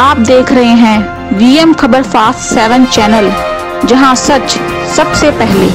आप देख रहे हैं वीएम खबर फास्ट 7 चैनल, जहां सच सबसे पहले।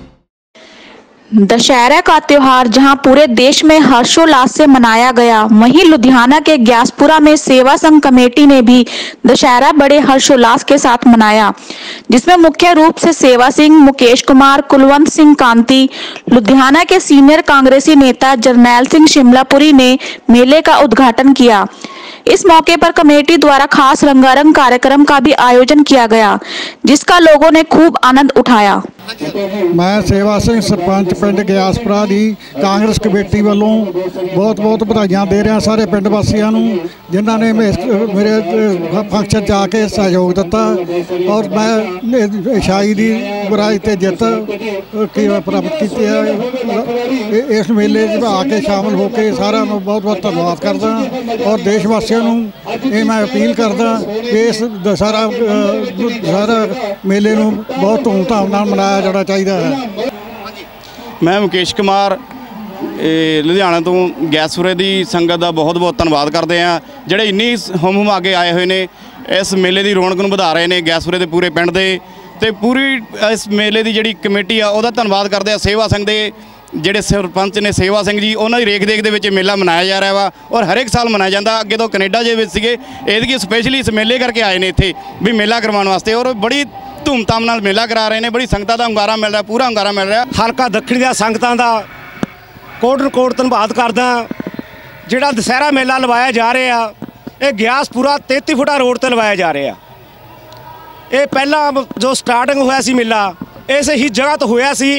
दशहरा का त्योहार जहां पूरे देश में हर्षोल्लास से मनाया गया, वहीं लुधियाना के ग्यासपुरा में सेवा संघ कमेटी ने भी दशहरा बड़े हर्षोल्लास के साथ मनाया, जिसमें मुख्य रूप से सेवा सिंह, मुकेश कुमार, कुलवंत सिंह कांति, लुधियाना के सीनियर कांग्रेसी नेता जरनैल सिंह शिमलापुरी ने मेले का उद्घाटन किया। इस मौके पर कमेटी द्वारा खास रंगारंग कार्यक्रम का भी आयोजन किया गया, जिसका लोगों ने खूब आनंद उठाया। मैं सेवा सिंह सरपंच पिंड ग्यासपुरा की कांग्रेस कमेटी वालों बहुत बहुत बधाइयां दे रहा सारे पिंड वासियों जिन्होंने मेरे फंक्शन जाके सहयोग दिता और मैं ईसाई की बुराई ते जित प्राप्त की है। इस मेले आके शामिल होकर सारा बहुत बहुत धन्यवाद करदा और देशवासियों ये मैं अपील करदा कि इस दशहरा मेले नूं बहुत धूमधाम नाल मनाया जाना चाहिए है। मैं मुकेश कुमार लुधियाना तो ग्यासपुरे की संगत का बहुत बहुत धन्यवाद करते हैं ਜਿਹੜੇ ਇੰਨੀ ਹੁਮ ਹੁਮਾ ਕੇ आए हुए ਨੇ इस मेले की रौनक ਨੂੰ ਵਧਾ ਰਹੇ ਨੇ ग्यासपुरे के पूरे पिंड ਦੇ ਤੇ पूरी इस मेले की ਜਿਹੜੀ ਕਮੇਟੀ ਆ ਉਹਦਾ ਧੰਨਵਾਦ ਕਰਦੇ ਆ। सेवा संघ ਦੇ ਜਿਹੜੇ ਸਰਪੰਚ ਨੇ सेवा सिंह जी ਉਹਨਾਂ ਦੀ ਰੇਖ ਦੇਖ ਦੇ ਵਿੱਚ ਮੇਲਾ ਮਨਾਇਆ ਜਾ ਰਿਹਾ ਵਾ ਔਰ ਹਰ ਇੱਕ ਸਾਲ ਮਨਾਇਆ ਜਾਂਦਾ। ਅੱਗੇ ਤੋਂ ਕੈਨੇਡਾ ਦੇ ਵਿੱਚ ਸੀਗੇ ਇਹਦੀ ਸਪੈਸ਼ਲੀ ਇਸ ਮੇਲੇ ਕਰਕੇ ਆਏ ਨੇ ਇੱਥੇ ਵੀ ਮੇਲਾ ਕਰਵਾਉਣ ਵਾਸਤੇ ਔਰ ਬੜੀ ਧੂਮਧਾਮ ਨਾਲ ਮੇਲਾ ਕਰਾ ਰਹੇ ਨੇ। ਬੜੀ ਸੰਗਤਾਂ ਦਾ ਹੁੰਗਾਰਾ ਮਿਲ ਰਿਹਾ, ਪੂਰਾ ਹੁੰਗਾਰਾ ਮਿਲ ਰਿਹਾ। ਹਲਕਾ ਦੱਖਣੀ ਦੀਆਂ ਸੰਗਤਾਂ ਦਾ ਕੋਟ ਧੰਨਵਾਦ ਕਰਦਾ। ਜਿਹੜਾ ਦੁਸਹਿਰਾ ਮੇਲਾ ਲਵਾਇਆ ਜਾ ਰਿਹਾ ਇਹ ਗਿਆਸਪੁਰਾ 33 ਫੁੱਟਾ ਰੋਡ ਤੇ ਲਵਾਇਆ ਜਾ ਰਿਹਾ। ਇਹ ਪਹਿਲਾਂ ਜੋ ਸਟਾਰਟਿੰਗ ਹੋਇਆ ਸੀ ਮੇਲਾ ਇਸ ਹੀ ਜਗ੍ਹਾ ਤੋਂ ਹੋਇਆ ਸੀ।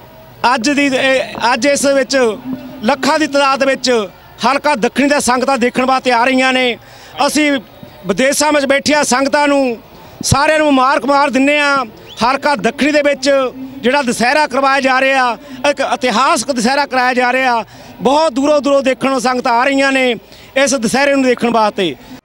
ਅੱਜ ਇਸ ਵਿੱਚ ਲੱਖਾਂ ਦੀ ਤਾਦਾਦ ਵਿੱਚ ਹਲਕਾ ਦੱਖਣੀ ਦੀਆਂ ਸੰਗਤਾਂ ਦੇਖਣ ਵਾਸਤੇ ਆ ਰਹੀਆਂ ਨੇ। ਅਸੀਂ ਵਿਦੇਸ਼ਾਂ ਵਿੱਚ ਬੈਠੀਆਂ ਸੰਗਤਾਂ ਨੂੰ ਸਾਰਿਆਂ ਨੂੰ ਮੁਬਾਰਕ ਦਿੰਦੇ ਹਾਂ। ਹਲਕਾ ਦੱਖਣੀ ਦੇ ਵਿੱਚ ਜਿਹੜਾ ਦੁਸਹਿਰਾ ਕਰਵਾਇਆ ਜਾ ਰਿਹਾ ਇੱਕ ਇਤਿਹਾਸਕ ਦੁਸਹਿਰਾ ਕਰਾਇਆ ਜਾ ਰਿਹਾ। ਬਹੁਤ ਦੂਰੋਂ ਦੇਖਣ ਨੂੰ ਸੰਗਤਾਂ ਆ ਰਹੀਆਂ ਨੇ ਇਸ ਦੁਸਹਿਰੇ ਨੂੰ ਦੇਖਣ ਵਾਸਤੇ।